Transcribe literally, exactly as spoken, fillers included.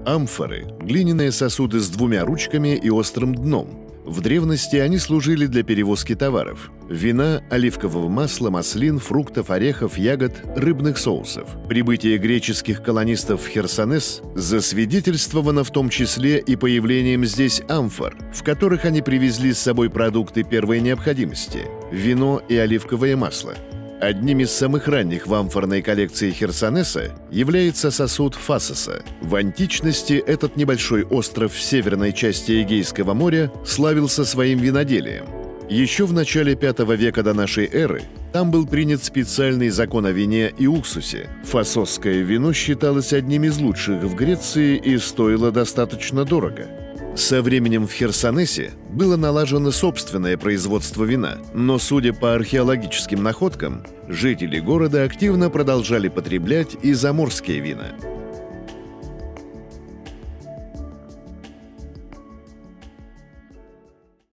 Амфоры – глиняные сосуды с двумя ручками и острым дном. В древности они служили для перевозки товаров – вина, оливкового масла, маслин, фруктов, орехов, ягод, рыбных соусов. Прибытие греческих колонистов в Херсонес засвидетельствовано в том числе и появлением здесь амфор, в которых они привезли с собой продукты первой необходимости – вино и оливковое масло. Одним из самых ранних в амфорной коллекции Херсонеса является сосуд Фассоса. В античности этот небольшой остров в северной части Эгейского моря славился своим виноделием. Еще в начале пятого века до нашей эры там был принят специальный закон о вине и уксусе. Фассосское вино считалось одним из лучших в Греции и стоило достаточно дорого. Со временем в Херсонесе было налажено собственное производство вина, но, судя по археологическим находкам, жители города активно продолжали потреблять и заморские вина.